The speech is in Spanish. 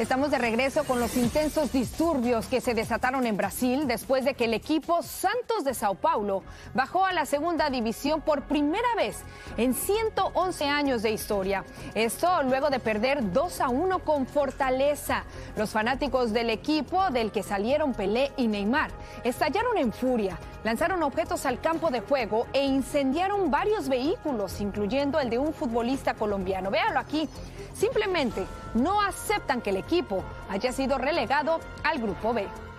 Estamos de regreso con los intensos disturbios que se desataron en Brasil después de que el equipo Santos de Sao Paulo bajó a la segunda división por primera vez en 111 años de historia. Esto luego de perder 2-1 con Fortaleza. Los fanáticos del equipo del que salieron Pelé y Neymar estallaron en furia, lanzaron objetos al campo de juego e incendiaron varios vehículos, incluyendo el de un futbolista colombiano. Véalo aquí. Simplemente no aceptan que el equipo haya sido relegado al Grupo B.